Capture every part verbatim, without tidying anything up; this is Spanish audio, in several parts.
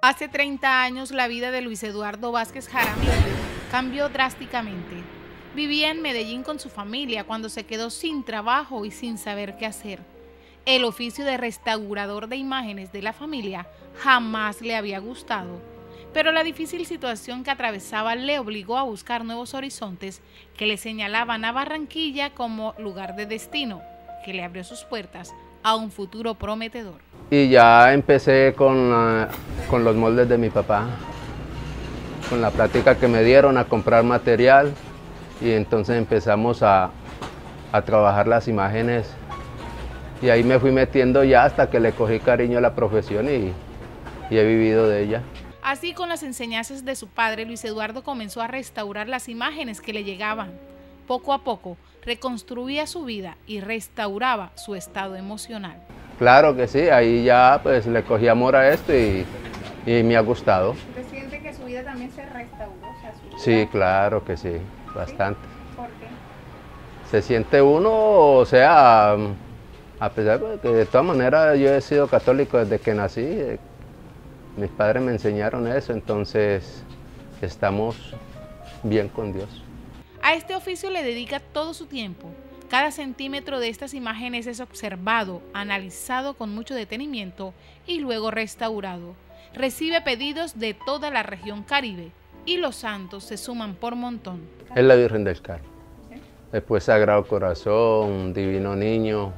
Hace treinta años la vida de Luis Eduardo Vázquez Jaramillo cambió drásticamente. Vivía en Medellín con su familia cuando se quedó sin trabajo y sin saber qué hacer. El oficio de restaurador de imágenes de la familia jamás le había gustado, pero la difícil situación que atravesaba le obligó a buscar nuevos horizontes que le señalaban a Barranquilla como lugar de destino, que le abrió sus puertas a un futuro prometedor. Y ya empecé con, uh, con los moldes de mi papá, con la plática que me dieron a comprar material, y entonces empezamos a, a trabajar las imágenes, y ahí me fui metiendo ya hasta que le cogí cariño a la profesión y, y he vivido de ella. Así, con las enseñanzas de su padre, Luis Eduardo comenzó a restaurar las imágenes que le llegaban. Poco a poco reconstruía su vida y restauraba su estado emocional. Claro que sí, ahí ya pues le cogí amor a esto y, y me ha gustado. ¿Usted siente que su vida también se restauró? O sea, su vida... Sí, claro que sí, bastante. ¿Sí? ¿Por qué? Se siente uno, o sea, a pesar de que de todas maneras yo he sido católico desde que nací, mis padres me enseñaron eso, entonces estamos bien con Dios. A este oficio le dedica todo su tiempo. Cada centímetro de estas imágenes es observado, analizado con mucho detenimiento y luego restaurado. Recibe pedidos de toda la región Caribe y los santos se suman por montón. Es la Virgen del Carmen. ¿Sí? Después Sagrado Corazón, Divino Niño,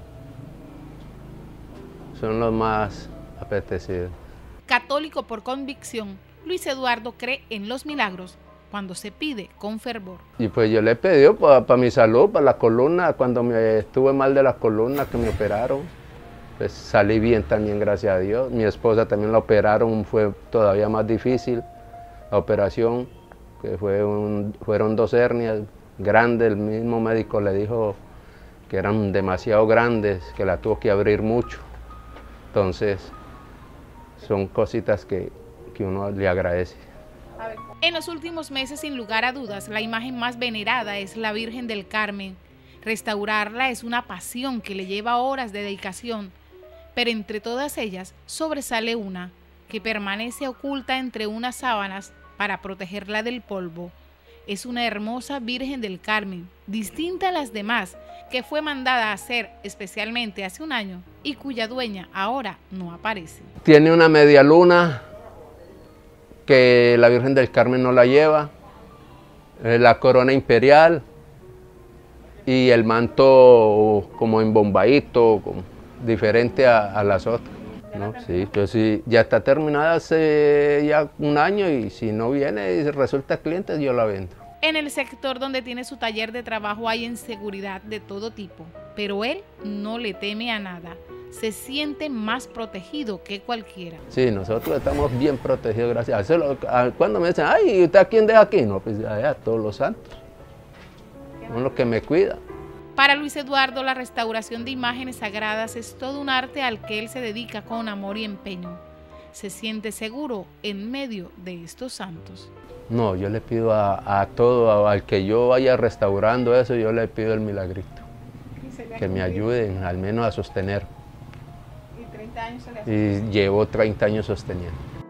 son los más apetecidos. Católico por convicción, Luis Eduardo cree en los milagros cuando se pide con fervor. Y pues yo le he pedido para pa mi salud, para la columna, cuando me estuve mal de la columna que me operaron, pues salí bien también, gracias a Dios. Mi esposa también la operaron, fue todavía más difícil la operación, que fue un, fueron dos hernias grandes, el mismo médico le dijo que eran demasiado grandes, que la tuvo que abrir mucho. Entonces, son cositas que, que uno le agradece. En los últimos meses, sin lugar a dudas, la imagen más venerada es la Virgen del Carmen. Restaurarla es una pasión que le lleva horas de dedicación, pero entre todas ellas sobresale una que permanece oculta entre unas sábanas para protegerla del polvo. Es una hermosa Virgen del Carmen, distinta a las demás, que fue mandada a hacer especialmente hace un año y cuya dueña ahora no aparece. Tiene una media luna que la Virgen del Carmen no la lleva, la corona imperial y el manto como embombadito, como diferente a, a las otras. ¿No? Sí, pues sí, ya está terminada hace ya un año y si no viene y resulta clientes, yo la vendo. En el sector donde tiene su taller de trabajo hay inseguridad de todo tipo, pero él no le teme a nada. Se siente más protegido que cualquiera. Sí, nosotros estamos bien protegidos, gracias a eso. Cuando me dicen, ay, ¿y usted a quién deja aquí? No, pues a todos los santos. Son los que me cuidan. Para Luis Eduardo, la restauración de imágenes sagradas es todo un arte al que él se dedica con amor y empeño. Se siente seguro en medio de estos santos. No, yo le pido a, a todo, al que yo vaya restaurando eso, yo le pido el milagrito. Que me ayuden al menos a sostener. ¿Y treinta años se le hace? Y llevo treinta años sosteniendo.